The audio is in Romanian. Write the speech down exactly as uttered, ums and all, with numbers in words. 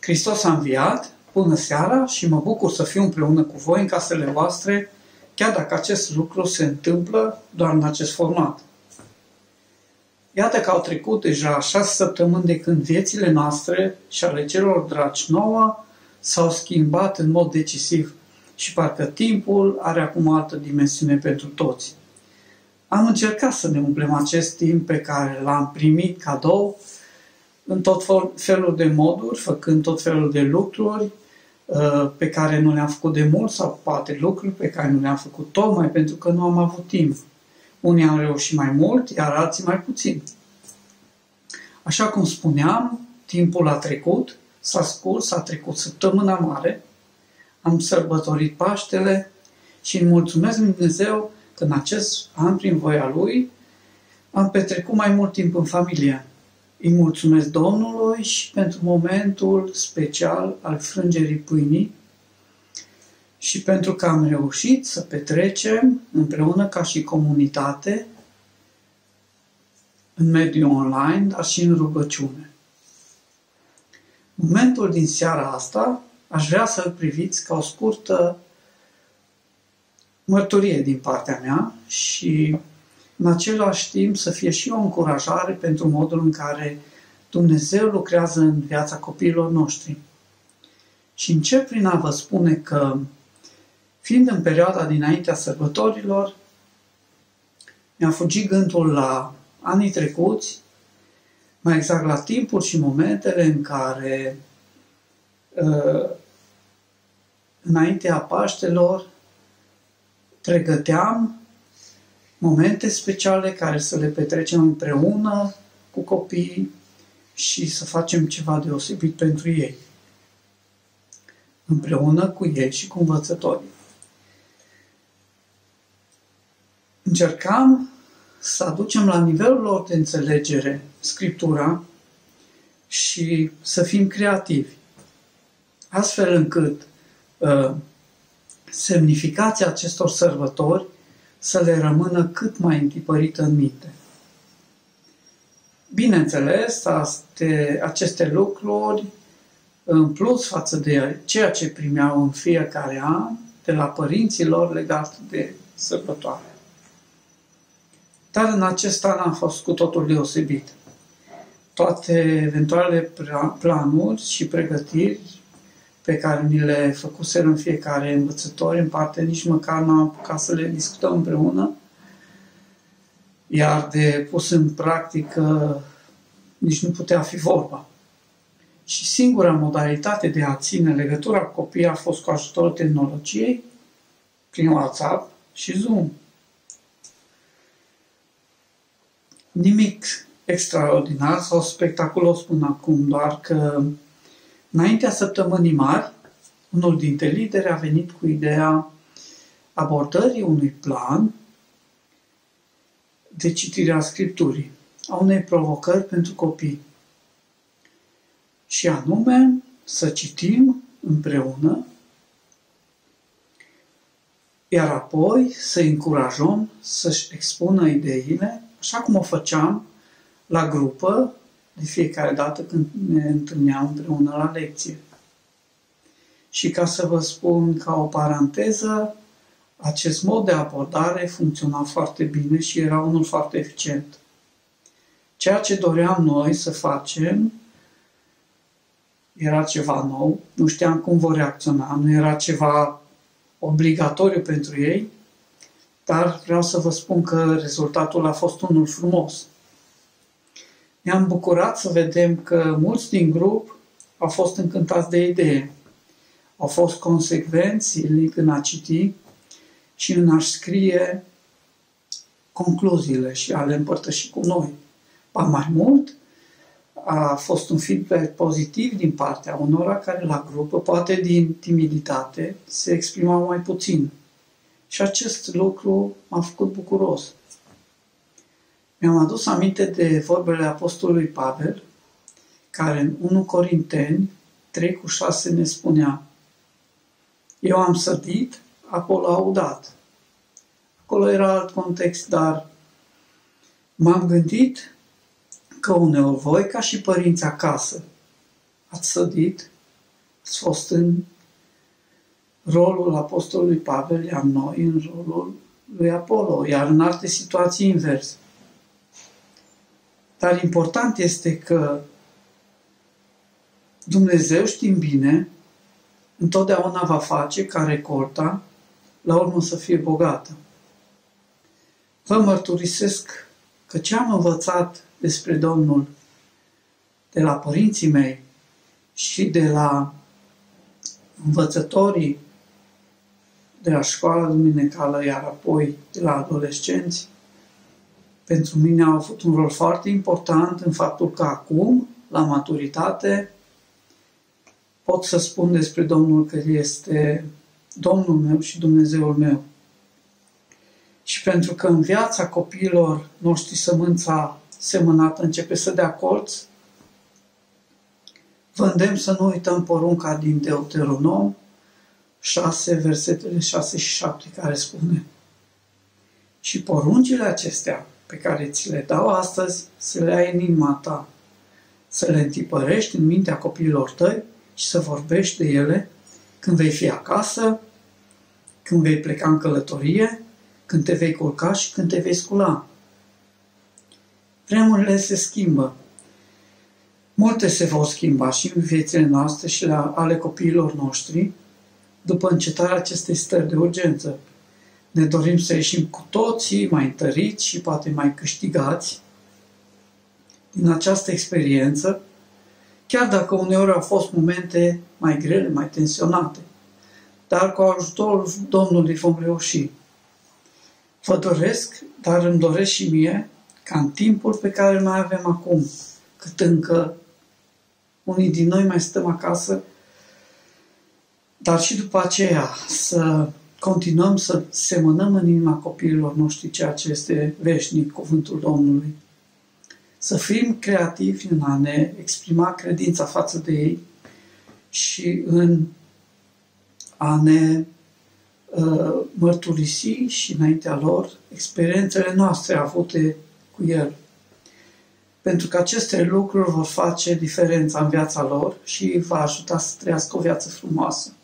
Hristos a înviat, bună seara și mă bucur să fiu împreună cu voi în casele voastre, chiar dacă acest lucru se întâmplă doar în acest format. Iată că au trecut deja șase săptămâni de când viețile noastre și ale celor dragi nouă s-au schimbat în mod decisiv și parcă timpul are acum o altă dimensiune pentru toți. Am încercat să ne umplem acest timp pe care l-am primit cadou în tot felul de moduri, făcând tot felul de lucruri pe care nu le-am făcut de mult sau poate lucruri pe care nu le-am făcut tocmai pentru că nu am avut timp. Unii am reușit mai mult, iar alții mai puțin. Așa cum spuneam, timpul a trecut, s-a scurs, a trecut săptămâna mare, am sărbătorit Paștele și îi mulțumesc lui Dumnezeu că în acest an, prin voia Lui, am petrecut mai mult timp în familie. Îi mulțumesc Domnului și pentru momentul special al frângerii pâinii și pentru că am reușit să petrecem împreună ca și comunitate în mediul online, dar și în rugăciune. Momentul din seara asta aș vrea să-l priviți ca o scurtă mărturie din partea mea și în același timp să fie și o încurajare pentru modul în care Dumnezeu lucrează în viața copiilor noștri. Și încep prin a vă spune că, fiind în perioada dinaintea sărbătorilor, mi-a fugit gândul la anii trecuți, mai exact la timpul și momentele în care, înaintea Paștelor, pregăteam momente speciale care să le petrecem împreună cu copiii și să facem ceva deosebit pentru ei. Împreună cu ei și cu învățătorii. Încercam să aducem la nivelul lor de înțelegere Scriptura și să fim creativi. Astfel încât uh, semnificația acestor sărbători să le rămână cât mai întipărită în minte. Bineînțeles, aste, aceste lucruri, în plus față de ceea ce primeau în fiecare an de la părinții lor legat de sărbătoare. Dar în acest an a fost cu totul deosebit. Toate eventuale planuri și pregătiri pe care ni le făcuseră în fiecare învățător, în parte nici măcar n-am apucat să le discutăm împreună, iar de pus în practică nici nu putea fi vorba. Și singura modalitate de a ține legătura cu copiii a fost cu ajutorul tehnologiei, prin WhatsApp și Zoom. Nimic extraordinar sau spectaculos până acum, doar că înaintea săptămânii mari, unul dintre lideri a venit cu ideea abordării unui plan de citire a Scripturii, a unei provocări pentru copii. Și anume să citim împreună, iar apoi să încurajăm să-și expună ideile, așa cum o făceam la grupă, de fiecare dată când ne întâlneam împreună la lecție. Și ca să vă spun ca o paranteză, acest mod de abordare funcționa foarte bine și era unul foarte eficient. Ceea ce doream noi să facem era ceva nou, nu știam cum vor reacționa, nu era ceva obligatoriu pentru ei, dar vreau să vă spun că rezultatul a fost unul frumos. Ne-am bucurat să vedem că mulți din grup au fost încântați de idee. Au fost consecvenți zilnic în a citi și în a scrie concluziile și a le împărtăși cu noi. Ba mai mult, a fost un feedback pozitiv din partea unora care la grupă, poate din timiditate, se exprimau mai puțin. Și acest lucru m-a făcut bucuros. Mi-am adus aminte de vorbele apostolului Pavel, care în unu Corinteni trei cu șase ne spunea: eu am sădit, Apolo a udat. Acolo era alt context, dar m-am gândit că uneori voi, ca și părinți acasă, ați sădit ați fost în rolul apostolului Pavel, iar noi în rolul lui Apollo, iar în alte situații invers. Dar important este că Dumnezeu, știm bine, întotdeauna va face ca recolta la urmă să fie bogată. Vă mărturisesc că ce am învățat despre Domnul de la părinții mei și de la învățătorii de la școala duminicală, iar apoi de la adolescenți, pentru mine au avut un rol foarte important în faptul că acum, la maturitate, pot să spun despre Domnul că este Domnul meu și Dumnezeul meu. Și pentru că în viața copiilor noștri sămânța semănată începe să dea colț, vă îndemn să nu uităm porunca din Deuteronom șase, versetele șase și șapte, care spune: și poruncile acestea pe care ți le dau astăzi, să le ai în inima ta, să le întipărești în mintea copiilor tăi și să vorbești de ele când vei fi acasă, când vei pleca în călătorie, când te vei culca și când te vei scula. Vremurile se schimbă. Multe se vor schimba și în viețile noastre și la ale copiilor noștri după încetarea acestei stări de urgență. Ne dorim să ieșim cu toții mai întăriți și poate mai câștigați din această experiență, chiar dacă uneori au fost momente mai grele, mai tensionate. Dar cu ajutorul Domnului vom reuși. Vă doresc, dar îmi doresc și mie, ca în timpul pe care îl mai avem acum, cât încă unii din noi mai stăm acasă, dar și după aceea să continuăm să semănăm în inima copiilor noștri ceea ce este veșnic, cuvântul Domnului. Să fim creativi în a ne exprima credința față de ei și în a ne uh, mărturisi și înaintea lor experiențele noastre avute cu El. Pentru că aceste lucruri vor face diferența în viața lor și va ajuta să trăiască o viață frumoasă.